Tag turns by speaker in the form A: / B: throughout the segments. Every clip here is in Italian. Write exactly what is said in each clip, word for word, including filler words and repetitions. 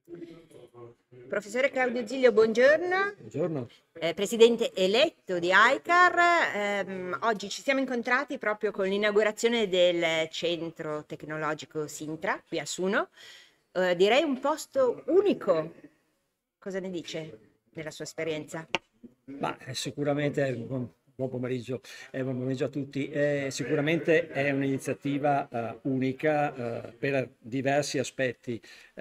A: Professore Claudio Zilio, buongiorno.
B: Buongiorno.
A: Eh, presidente eletto di ICAR. Ehm, oggi ci siamo incontrati proprio con l'inaugurazione del centro tecnologico Sintra qui a Suno. Eh, direi un posto unico. Cosa ne dice della sua esperienza?
B: Ma eh, sicuramente, buon, buon pomeriggio, eh, buon pomeriggio a tutti. Eh, sicuramente è un'iniziativa eh, unica eh, per diversi aspetti.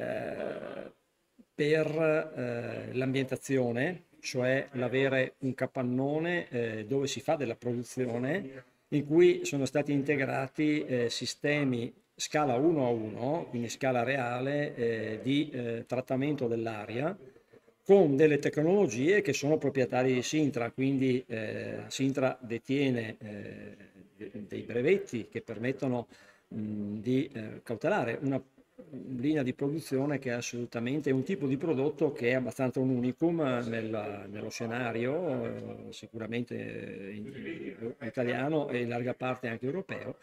B: Eh, per eh, l'ambientazione, cioè l'avere un capannone eh, dove si fa della produzione, in cui sono stati integrati eh, sistemi scala uno a uno, quindi scala reale, eh, di eh, trattamento dell'aria con delle tecnologie che sono proprietarie di Sintra, quindi eh, Sintra detiene eh, dei brevetti che permettono mh, di eh, cautelare una linea di produzione che è assolutamente un tipo di prodotto che è abbastanza un unicum nel- nello scenario, eh, sicuramente in- in- italiano e in larga parte anche europeo.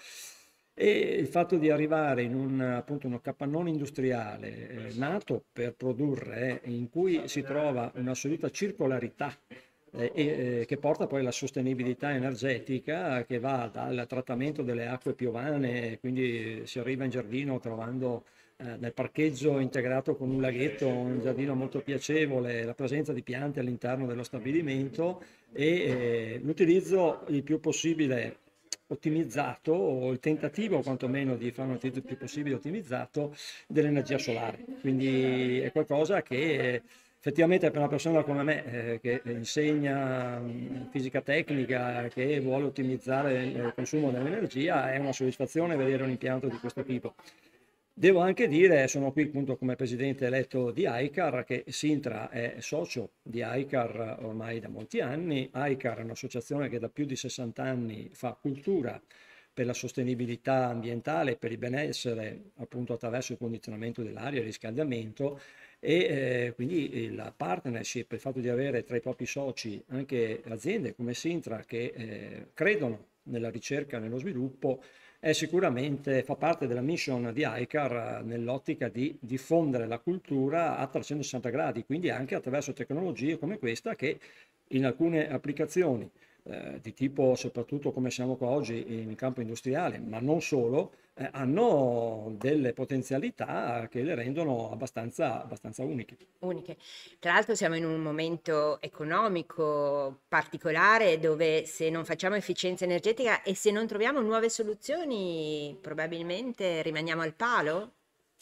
B: E il fatto di arrivare in un, appunto, uno capannone industriale eh, nato per produrre, in cui si trova un'assoluta circolarità eh, e, eh, che porta poi alla sostenibilità energetica, che va dal trattamento delle acque piovane, quindi si arriva in giardino trovando eh, nel parcheggio integrato con un laghetto, un giardino molto piacevole, la presenza di piante all'interno dello stabilimento e eh, l'utilizzo il più possibile ottimizzato, o il tentativo quantomeno di fare un utilizzo il più possibile ottimizzato dell'energia solare. Quindi è qualcosa che eh, effettivamente per una persona come me eh, che insegna mh, fisica tecnica, che vuole ottimizzare il consumo dell'energia, è una soddisfazione vedere un impianto di questo tipo. Devo anche dire, sono qui appunto come presidente eletto di ICAR, che Sintra è socio di ICAR ormai da molti anni. ICAR è un'associazione che da più di sessanta anni fa cultura per la sostenibilità ambientale, per il benessere appunto attraverso il condizionamento dell'aria e il riscaldamento e eh, quindi la partnership, il fatto di avere tra i propri soci anche aziende come Sintra che eh, credono nella ricerca e nello sviluppo è sicuramente, fa parte della mission di ICAR eh, nell'ottica di diffondere la cultura a trecentosessanta gradi, quindi anche attraverso tecnologie come questa che in alcune applicazioni eh, di tipo soprattutto come siamo qua oggi in campo industriale, ma non solo, eh, hanno delle potenzialità che le rendono abbastanza, abbastanza uniche.
A: Uniche. Tra l'altro siamo in un momento economico particolare dove se non facciamo efficienza energetica e se non troviamo nuove soluzioni, probabilmente rimaniamo al palo.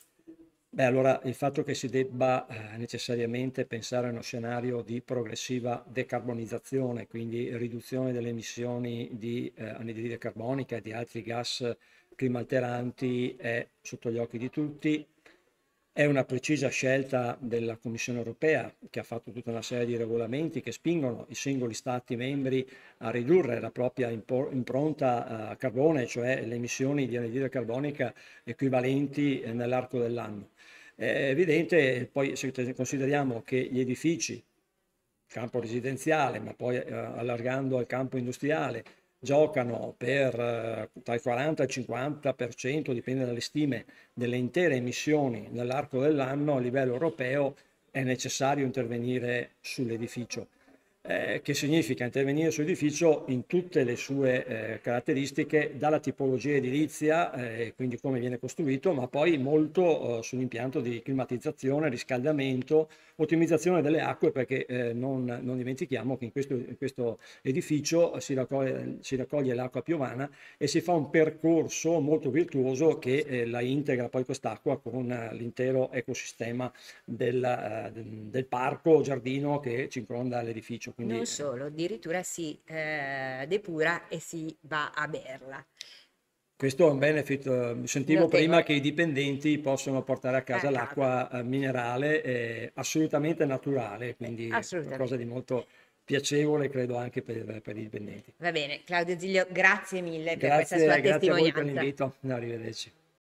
B: Beh, allora il fatto che si debba eh, necessariamente pensare a uno scenario di progressiva decarbonizzazione, quindi riduzione delle emissioni di eh, anidride carbonica e di altri gas climalteranti, è sotto gli occhi di tutti. È una precisa scelta della Commissione europea, che ha fatto tutta una serie di regolamenti che spingono i singoli Stati membri a ridurre la propria impo- impronta a carbone, cioè le emissioni di anidride carbonica equivalenti eh, nell'arco dell'anno. È evidente, poi se consideriamo che gli edifici, campo residenziale, ma poi eh, allargando al campo industriale, giocano per eh, tra il quaranta e il cinquanta per cento, dipende dalle stime, delle intere emissioni nell'arco dell'anno a livello europeo, è necessario intervenire sull'edificio. Eh, che significa intervenire sull'edificio in tutte le sue eh, caratteristiche, dalla tipologia edilizia, eh, quindi come viene costruito, ma poi molto eh, sull'impianto di climatizzazione, riscaldamento, ottimizzazione delle acque, perché eh, non, non dimentichiamo che in questo, in questo edificio si raccoglie, si raccoglie l'acqua piovana e si fa un percorso molto virtuoso che eh, la integra poi quest'acqua con eh, l'intero ecosistema del, eh, del parco giardino che circonda l'edificio. Quindi
A: Non
B: eh,
A: solo, addirittura si eh, depura e si va a berla.
B: questo è un benefit. eh, Sentivo prima
A: Notevole.
B: che i dipendenti possono portare a
A: A
B: casa
A: casa,
B: l'acqua eh, minerale eh, assolutamente naturale, quindi qualcosa di
A: assolutamente.
B: molto piacevole, credo anche per, per i dipendenti.
A: Va bene, Claudio Ziglio, grazie mille per questa sua
B: Grazie, grazie a voi per
A: testimonianza.
B: l'invito. Arrivederci.